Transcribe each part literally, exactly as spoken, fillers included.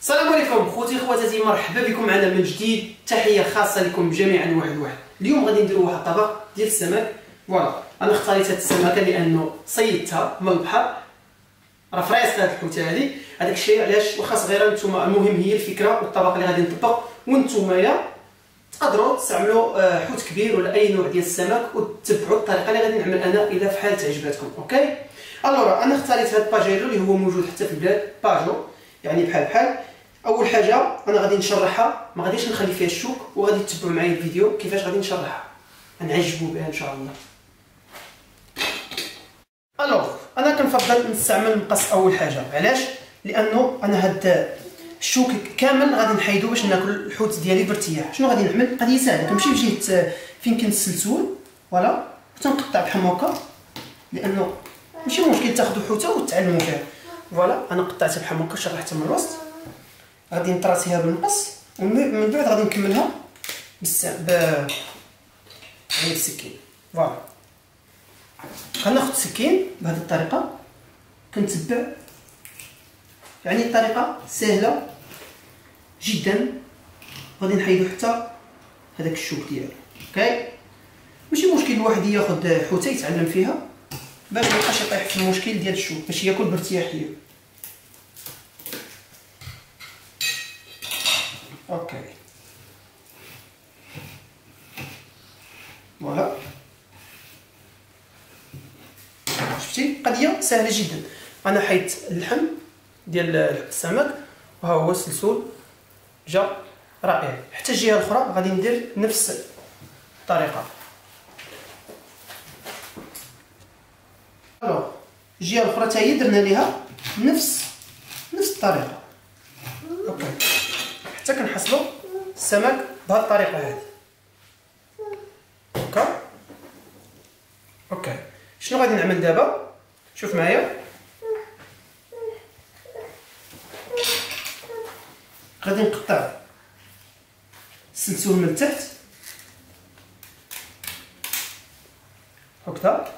السلام عليكم خوتي خواتاتي، مرحبا بكم معنا من جديد. تحيه خاصه لكم جميعا واحد واحد. اليوم غادي نديروا واحد الطبق ديال السمك. فوالا انا اختاريت هذه السمكه لانه صيدتها من البحر، راه فريسك هذه الحوته هذه. هذاك الشيء علاش واخا صغيره نتوما، المهم هي الفكره والطبق اللي غادي نطبق، وانتوما تقدروا تستعملوا حوت كبير ولا اي نوع ديال السمك وتتبعوا الطريقه اللي غادي نعمل انا الى في حال تعجباتكم. اوكي الوغ انا اختاريت هذا الباجيلو اللي هو موجود حتى في البلاد، باجو يعني بحال بحال. اول حاجه انا غادي نشرحها، ما غاديش نخلي فيها الشوك، وغادي تتبعوا معايا الفيديو كيفاش غادي نشرحها، نعجبوا بها ان شاء الله. الوغ انا كنفضل نستعمل المقص اول حاجه. علاش؟ لانه انا هاد الشوك كامل غادي نحيدو باش ناكل الحوت ديالي بارتياح. شنو غادي نعمل؟ قضيه سهله، كنمشي بجهه فين كاين السلسول فوالا وتنقطع بحال هكا، لانه ماشي مشكل تاخذوا حوته وتعلموا فيها. فوالا انا قطعتها بحال هكا، شرحتها من الوسط، غادي نطراسيها بالمقص ومن بعد غادي نكملها بس ب يعني بالسكين. فوالا غناخذ السكين بهذه الطريقه، كنتبع يعني الطريقه سهله جدا. غادي نحيدو حتى هذاك الشوك ديالو. اوكي ماشي مشكل الواحد ياخذ حوته يتعلم فيها باش ما يبقاش يطيح في المشكل ديال الشوك، باش ياكل بارتياحيه. اوكي فوالا شفتي قضيه سهله جدا. انا حيت اللحم ديال السمك وها هو السلسول جا رائع. حتى الجهه الاخرى غادي ندير نفس الطريقه. الوغ الجهه الاخرى حتى هي درنا ليها نفس نفس الطريقه. اوكي حتى كنحصلوا السمك بهذه الطريقه هذه. اوكي اوكي شنو غادي نعمل دابا؟ شوف معايا، غادي نقطع السلسول من التحت هكذا.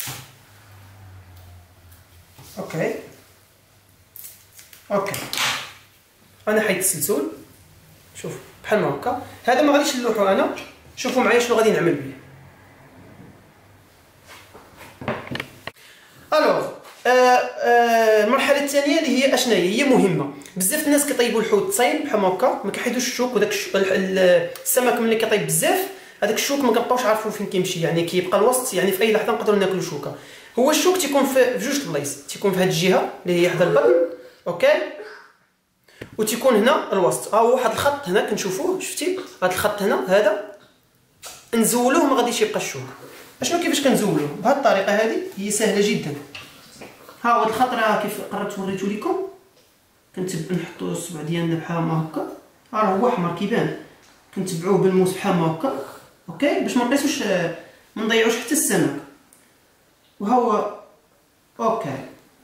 اوكي اوكي انا حيدت السلسول، شوف بحال ما هكا. هذا ما غاديش نلوحو انا، شوفوا معايا شنو غادي نعمل به. الوغ آه آه المرحله الثانيه اللي هي اشنو هي؟ هي مهمه بزاف. الناس كيطيبوا الحوت صايم بحال هكا، ما كيحيدوش الشوك، وداك السمك ملي كيطيب بزاف هذاك الشوك ما كنبقاوش عارفين فين كيمشي، يعني كيبقى الوسط، يعني في اي لحظه نقدروا ناكلوا شوكه. هو الشوك تيكون في جوج البلايص، تيكون في هذه الجهه اللي هي حدا البطن، اوكي، وتيكون هنا الوسط. ها هو واحد الخط هنا كنشوفوه، شفتي هذا الخط هنا، هذا نزولوه ما غاديش يبقى الشوك. اشنو كيفاش كنزولوه؟ بهذه الطريقه هذه، هي سهله جدا. ها هو الخط راه كيف قربت وريتو لكم، كنتبع نحطوا الصبع ديالنا بحال هكا، راه هو احمر كيبان، كنتبعوه بالموس بحال هكا. اوكي باش ما نقيسوش ما نضيعوش حتى السمك. وها هو اوكي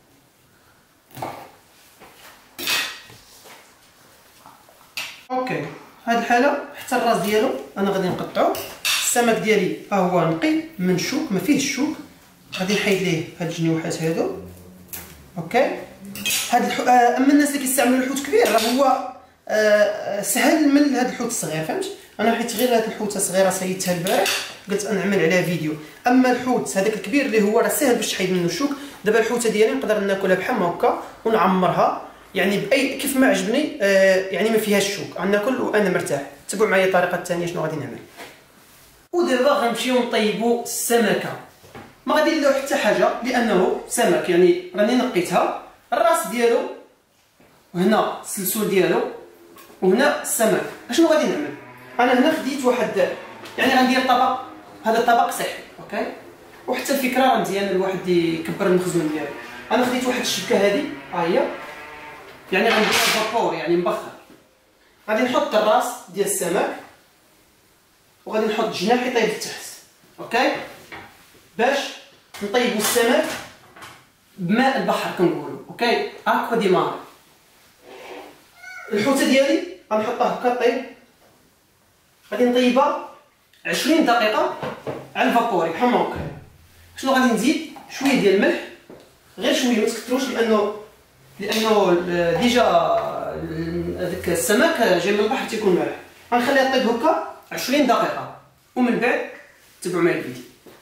اوكي هاد الحاله حتى الراس ديالو انا غادي نقطعو. السمك ديالي ها هو نقي من الشوك، ما فيه الشوك، غادي نحيد ليه هاد الجنيوحات هادو. اوكي هاد الحو... آه اما الناس اللي كيستعملوا الحوت كبير راه هو آه سهل من هاد الحوت الصغير، فهمت؟ انا حيت غير هاد الحوته صغيره صيدتها البارح قلت نعمل عليها فيديو. اما الحوت هذاك الكبير اللي هو راه سهل باش تحيد منه الشوك. دابا الحوته ديالي نقدر ناكلها بحال هكا ونعمرها، يعني باي كيف ما عجبني، آه يعني ما فيهاش الشوك، غناكل وانا مرتاح. تبعوا معايا الطريقه الثانيه شنو غادي نعمل. ودابا غنمشيو نطيبوا السمكه. ما غادي نديرو حتى حاجه لانه سمك، يعني راني نقيتها، الراس ديالو وهنا السلسول ديالو وهنا السمك. اشنو غادي نعمل؟ انا هنا خديت واحد، يعني غندير طبق، هذا الطبق صحي اوكي، وحتى الفكره راه مزيانه الواحد يكبر المخزون ديالو. انا خديت واحد الشبكه هذه ها هي، يعني غندير فابور يعني مبخر. غادي نحط الراس ديال السمك وغادي نحط جناح يطيب لتحت. اوكي باش نطيبوا السمك بماء البحر كنقولوا. اوكي هاكا ديما الحوته ديالي غنحطها هكا طيب، غادي نطيبها عشرين دقيقه على الفابوري بحال هكا. شنو غادي نزيد؟ شويه ديال الملح، غير شويه ما تكثروش، لانه لانه ديجا هذاك السمك جاي من البحر تيكون مالح. غنخليها طيب هكا عشرين دقيقه ومن بعد تبعوا معايا الفيديو.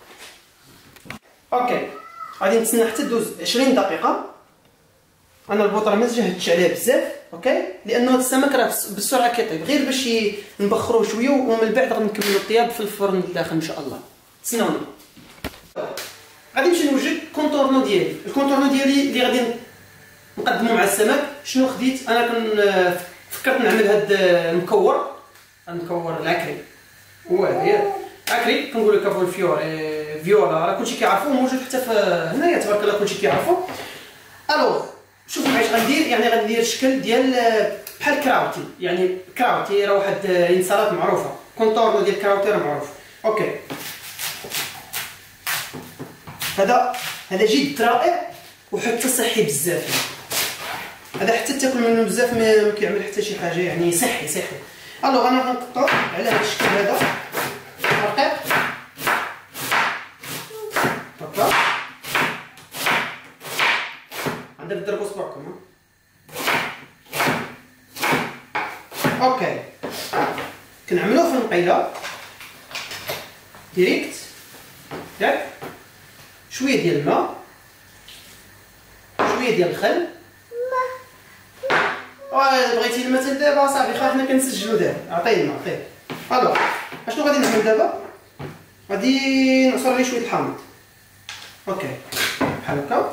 اوكي غادي نتسنى حتى دوز عشرين دقيقه. انا البوطره ما تجهدتش عليها بزاف، اوكي، لانه هذا السمك راه بالسرعه كيطيب، غير باش نبخروه شويه ومن بعد غنكملوا الطياب في الفرن الداخل ان شاء الله. تسناوني. غادي نمشي نوجد كونتورنو ديالي. الكونتورنو ديالي اللي غادي نقدمو مع السمك. شنو خديت انا؟ كن فكرت نعمل هاد المكور، المكور العكري. هو هذا عكري كنقول لك ابو الفيور فيولا، راه كلشي كيعرفو، موجود حتى في هنايا تبارك الله كلشي كيعرفو. الوغ شوفوا معايا اش غندير. يعني غندير الشكل ديال بحال كراوتي، يعني كراوتي راه واحد انصالات معروفه، كونتورنو ديال كراوتي راه معروف. اوكي هذا هذا جد رائع وحتى صحي بزاف. هذا حتى تاكل منه بزاف ما كيعمل حتى شي حاجه، يعني صحي صحي. الوغ انا غنقطعو على هذا الشكل هذا رقيق هكا. عندك تضربوا صباعكم. اوكي كنعملوه في النقيله ديريكت، ياك شويه ديال الماء، شويه ديال الخل. واه بغيتي الماء حتى دابا صافي، خا حنا كنسجلوا دابا. عطيه الماء عطيه. الوغ اشنو غادي نعمل دابا؟ غادي نعصر عليه شويه الحامض. اوكي بحال هكا.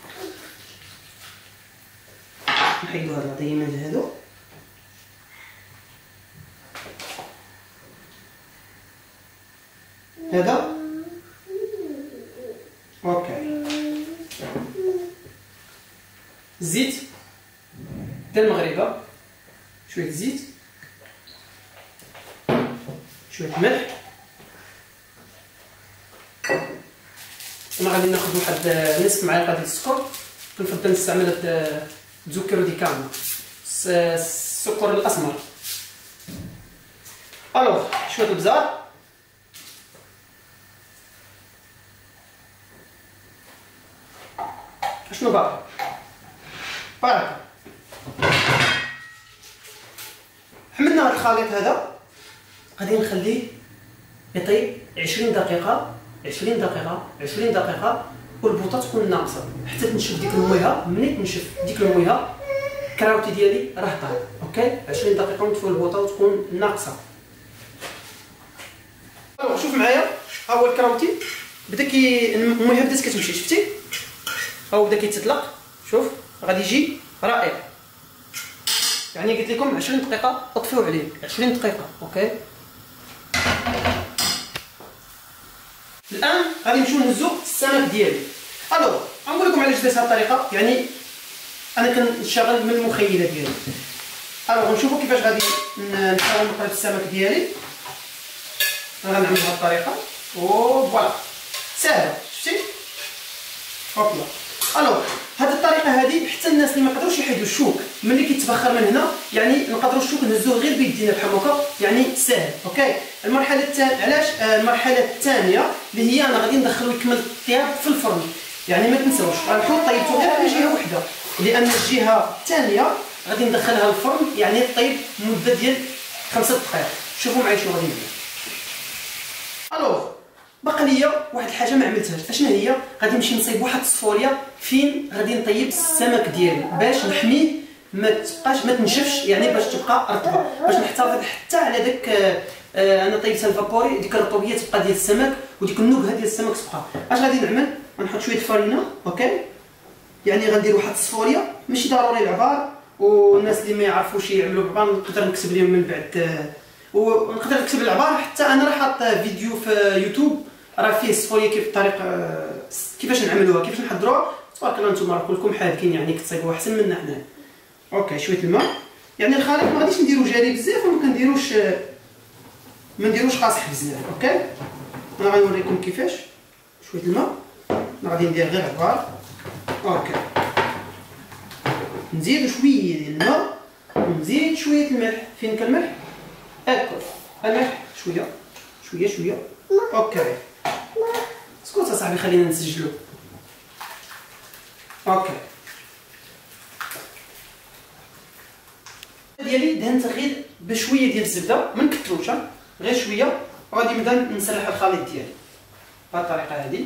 نحيدو هاد العطيمات هادو. هذا اوكي. الزيت ديال المغربه، شويه زيت، شويه ملح. انا غادي ناخذ واحد نصف معلقه ديال السكر. كنفضل نستعمل هاد الزوكيرو دي كارما، السكر الاسمر. الوغ شويه البزار، شنو باقي؟ بركه. حملنا هذا الخليط هذا، غادي نخليه يطيب عشرين دقيقه عشرين دقيقه عشرين دقيقه، والبوطه تكون ناقصه حتى تنشف ديك المويها. ملي تنشف ديك المويها الكراوتي ديالي راه طاب. اوكي عشرين دقيقه ونطفيو البوطه وتكون ناقصه. شوف معايا، ها هو الكراوتي بدا كي المويها بدات كتمشي، شفتي؟ ها هو بدا كيتطلق. شوف غادي يجي رائع. يعني قلت لكم عشرين دقيقه اطفيو عليه، عشرين دقيقه. اوكي الان غادي نمشيو نهزو السمك ديالي. الوغ غنقول لكم علاش درت هذه الطريقه، يعني انا كنشتغل من المخيله ديالي. الوغ نشوفوا كيفاش غادي نحاول نقلب السمك ديالي. انا غنعمل بهذه الطريقه و فوالا ساهله، شفتي؟ هوبلا. الوغ هذه الطريقه هذه حتى الناس اللي ما يقدروش يحيدوا الشوك ملي كيتبخر من هنا، يعني نقدروا الشوك نهزوه غير بيدينا بحال هكا، يعني ساهل. اوكي المرحله الثانيه علاش؟ المرحله الثانيه اللي هي انا غادي ندخلو يكمل الطياب في الفرن. يعني ما تنساوش غنحط طيبته غير على جهه وحده، لان الجهه الثانيه غادي ندخلها الفرن يعني طيب مده ديال خمسة دقائق. شوفوا معايا شنو غادي ندير. الوغ باقي ليا واحد الحاجه ما عملتهاش. اشنا هي؟ غادي نمشي نصايب واحد الصفوريه فين غادي نطيب السمك ديالي باش نحميه ما تبقاش ما تنشفش، يعني باش تبقى رطبه، باش نحتفظ حتى على داك آه انا طيبتها الفابوري، ديك الرطوبيه تبقى ديال السمك وديك النكهه ديال السمك تبقى. اش غادي نعمل؟ غنحط شويه فرينه. اوكي يعني غندير واحد الصفوريه، ماشي ضروري العبار، والناس اللي ما يعرفوش يعملوا بعبار نقدر نكتب لهم من بعد آه ونقدر نكتب العبار. حتى انا راه حاط فيديو في يوتيوب راه فيه الصفوريه كيف الطريقه كيفاش نعملوها كيفاش نحضروها. تبارك الله نتوما راه كلكم حاذكين يعني كتصايبوها احسن منا حنا. اوكي شويه الماء، يعني الخليط ما غاديش نديرو جاري بزاف وما كنديروش ما نديروش قاصح بزاف. اوكي انا غنوريكم كيفاش. شويه الماء انا غادي ندير غير عبار. اوكي نزيد شويه ديال الماء ونزيد شويه الملح. فين كان الملح؟ هاكا الملح شويه شويه شويه. اوكي اسكت اصاحبي خلينا نسجلو. اوكي ديالي دهنت غير بشويه ديال الزبده، ما نكثروش غير شويه، وغادي نبدا نسلح الخليط ديالي بهذه الطريقه هذه.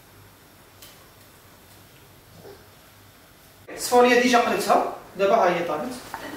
الصفوريه ديجا قليتها، دابا ها هي طابت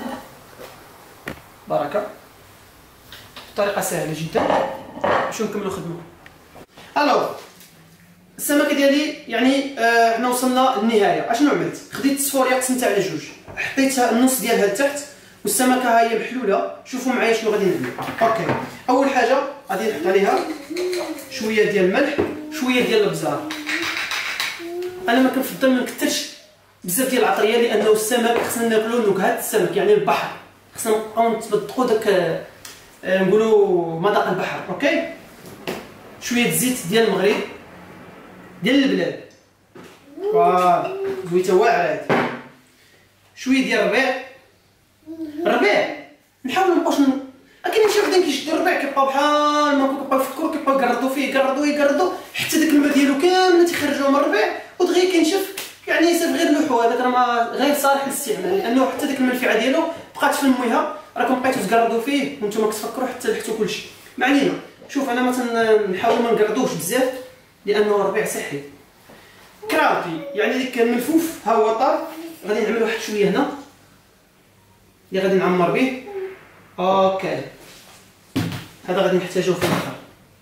بركه، بطريقه سهله جدا باش نكملوا خدمه. الو السمكه ديالي يعني آه حنا وصلنا للنهايه. اشنو عملت؟ خديت الصفوريه قسمتها على جوج، حطيتها النص ديالها لتحت، والسمكه ها هي محلوله. شوفوا معايا شنو غادي نعمل. اوكي، اول حاجه غادي نحط عليها شويه ديال الملح، شويه ديال الابزار. انا ما كنفضل ما نكثرش بزاف ديال العطريه، لانه السمك خصنا ناكلو نكهات السمك، يعني البحر خصنا نبقاو نتبدقوا داك آه نقولوا مذاق البحر. اوكي، شويه الزيت ديال المغرب ديال البلاد، فوالا زويته واعره هادي، شويه ديال الربيع. الربيع نحاولوا مابقاوش ن... كاينين شي وحدين كيشدوا الربيع كيبقاو بحال ما كيبقاو يفكروا، كيبقاو يقردوا فيه يقردوا يقردوا حتى داك الماء ديالو كامل تيخرجوه من الربيع ودغيا كينشف، يعني يصير غير لوحو. هذاك راه ما غير صالح للاستعمال، لانه حتى داك المنفعه ديالو بقات في الميها، راكم بقيتو تقردوا فيه وانتم كتفكروا حتى لحتوا كلشي. ما علينا، شوف انا مثلا نحاول ما نقردوش بزاف لانه الربيع صحي. كراوتي يعني ديك الملفوف ها هو طاب، غادي نعمل واحد شويه هنا اللي غادي نعمر به. اوكي، هذا غادي نحتاجوه في الاخر.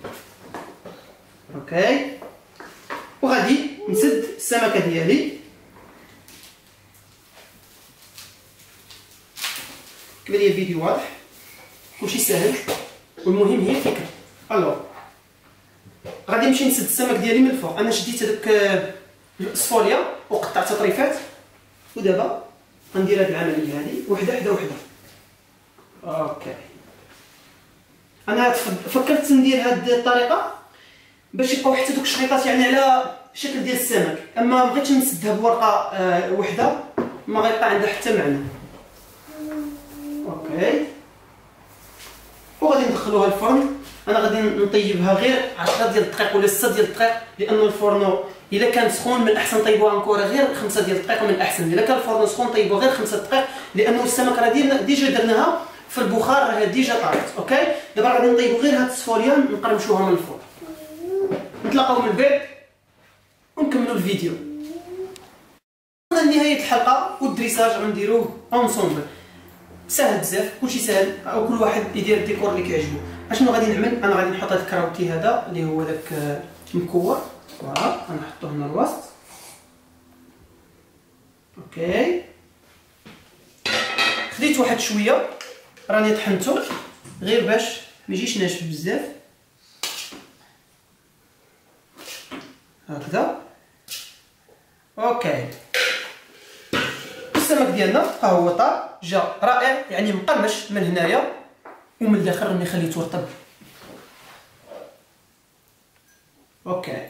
اوكي، وغادي نسد السمكه ديالي كما لي الفيديو واضح، كلشي ساهل، والمهم هي الفكره. الو غادي نمشي نسد السمك ديالي من الفوق. انا شديت هذاك الصفوليه وقطعتها طريفات، ودابا غندير هذه العمليه هذه وحده حدا وحده. اوكي، انا فكرت ندير هذه الطريقه باش يبقاو حتى دوك الشريطات يعني على شكل ديال السمك، اما بغيتش نسدها بورقه آه وحده ما غيبقى عندها حتى معنى. اوكي، وغادي ندخلوها الفرن. انا غادي نطيبها غير عشرة ديال الدقائق ولا ستة ديال الدقائق، لانه الفرن الا كان سخون من الاحسن طيبوها انكورا غير خمسة ديال الدقائق من الاحسن. الا كان الفرن سخون طيبوها غير خمسة دقائق، لانه السمك راه ديالنا ديجا درناها في البخار راه ديجا طابت. اوكي، دابا غادي نطيبوا غير هاد الصفوريه نقرمشوها من الفوق. نتلاقاو من بعد ونكملوا الفيديو. وصلنا لنهايه الحلقه، والدريساج غنديروه اونصومبل. سهل بزاف، كلشي سهل، او كل واحد يدير الديكور اللي كيعجبو. اشنو غادي نعمل؟ انا غادي نحط هاد الكراوتي هذا اللي هو داك مكور، فوالا غنحطوه هنا الوسط. اوكي، خديت واحد شويه راني طحنتو غير باش ما يجيش ناشف بزاف، هكذا. اوكي، السمك ديالنا ها هو طاب، جا رائع، يعني مقرمش من هنايا ومن الاخر راني خليته رطب. اوكي،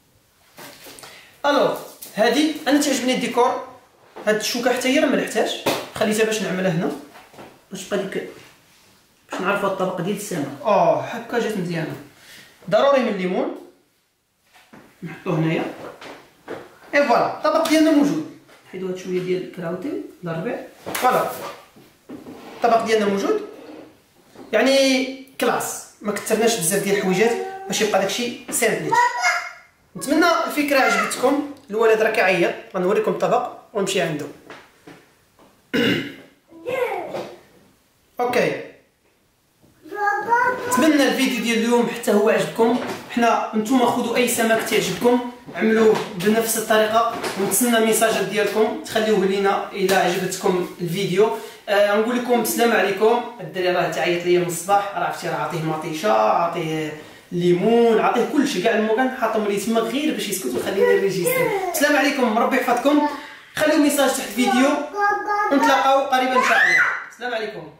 الو هادي انا تعجبني الديكور، هاد الشوكه حتى هي راه ملحتهاش، خليتها باش نعملها هنا باش تبقى ديك باش نعرفوا الطبق ديال السمك. اه هكا جات مزيانه. ضروري من الليمون نحطوه هنايا، اي فوالا الطبق ديالنا موجود. نحيدو هاد شويه ديال الكراوتي الربيع، فوالا الطبق ديالنا موجود، يعني كلاس. ما كثرناش بزاف ديال الحويجات باش يبقى داكشي سامبل. نتمنى الفكره عجبتكم. الولد راه كيعيط، غنوريكم الطبق ونمشي عنده. اوكي، نتمنى الفيديو ديال اليوم حتى هو عجبكم. حنا نتوما خذوا اي سمك تعجبكم عملوه بنفس الطريقه، ونتسنى ميساجات ديالكم تخليوه لينا الى عجبتكم الفيديو. آه نقول لكم السلام عليكم. الدري راه تعيط ليا من الصباح، راه عرفتي راه عطيه مطيشه، عطيه الليمون، عطيه كلشي كاع الموكان حاطهم لي تما غير باش يسكت وخليني نريجيستري. السلام عليكم، ربي يحفظكم. خليو ميساج تحت الفيديو ونتلاقاو قريبا ان شاء الله. السلام عليكم.